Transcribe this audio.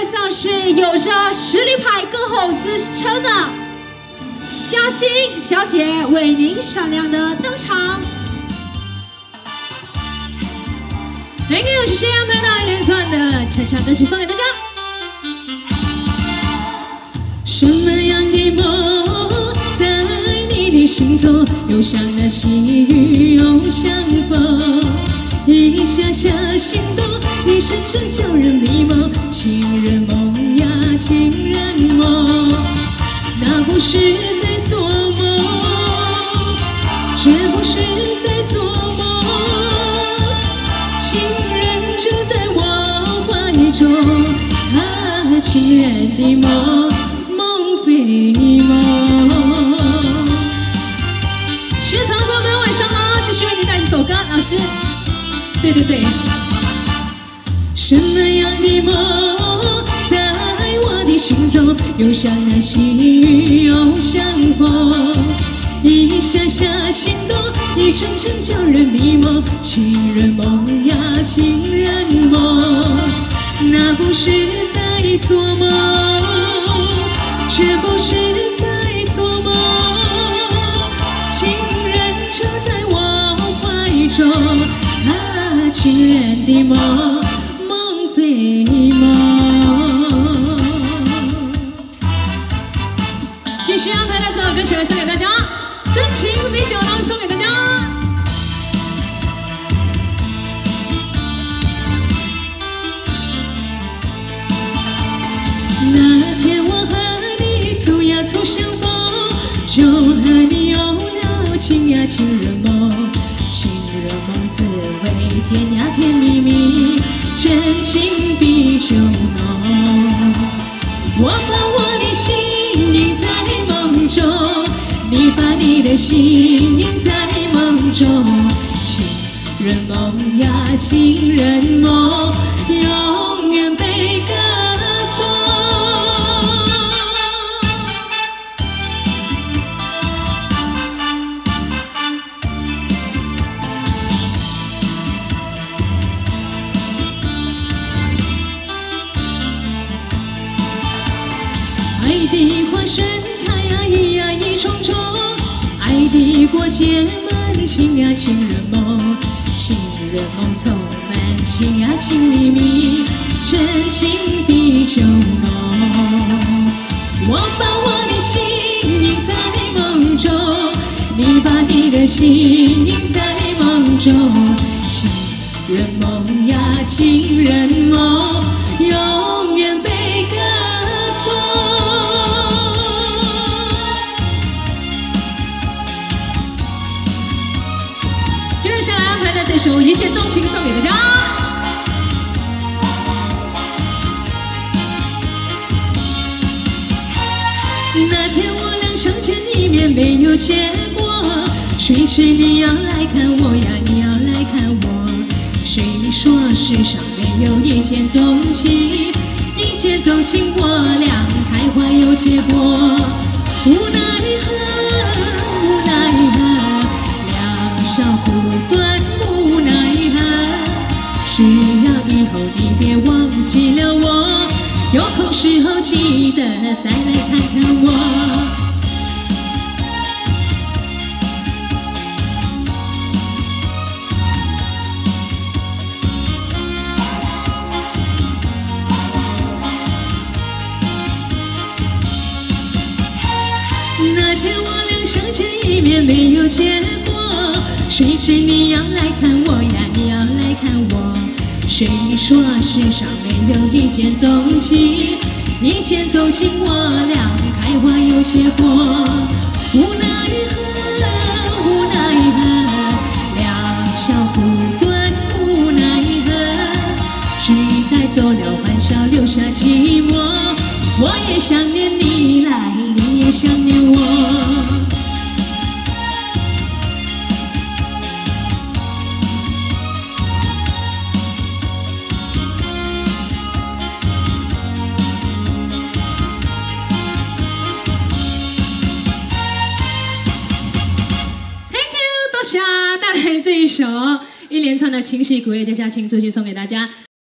上是有着实力派歌后之称的嘉欣小姐为您闪亮的登场。Thank you， 谢谢安排到一连串的恰恰歌曲送给大家。 什么样的梦在你的心中，又像那细雨又像风，一下下心动，一声声叫人迷蒙，情人梦呀情人梦，那不是在做梦，绝不是在做梦，情人就在我怀中，啊，情人的梦，梦非梦。 现场的朋友们晚上好，继续为您带一首歌，老师。对， 什么样的梦在我的心中，又像那细雨又像风，一下下心动，一声声叫人迷蒙，情人梦呀情人梦，那不是在做梦，却不是在做梦，情人就在我怀中，啊，情人的梦，梦非梦。 继续安排了这首歌曲来送给大家，真情比小狼送给大家。 那天我和你促呀促相逢，就和你有了情呀情人梦，情人梦滋味甜呀甜蜜蜜，真情比酒浓。我把我的心印在梦中，你把你的心印在梦中，情人梦呀情人梦，永远被歌颂。爱的花盛开呀，一呀一重重，爱的过节满情呀情人梦，情人梦充满情呀情蜜蜜，真情比酒浓。我把我的心印在梦中，你把你的心印在梦中，情人梦呀情人梦，永远被歌颂。 接下来安排的这首《一见钟情》送给大家。 那天我俩相见一面没有结果，谁知你要来看我呀，你要来看我。谁说世上没有一见钟情？一见钟情我俩开花有结果。无奈何，无奈何，两小苦短，无奈何。只要以后你别忘记了我，有空时候记得再来看看我。那天我俩相见一面没有结果，谁知你要来看我呀，你要来看我。谁说世上没有一见钟情？一见钟情我俩开花有结果。无奈何，无奈何，两小苦短，无奈何。时代走了欢笑，留下寂寞。我也想念你来，你也想念我。 带来这一首一连串的情绪鼓励，接下来请出去送给大家。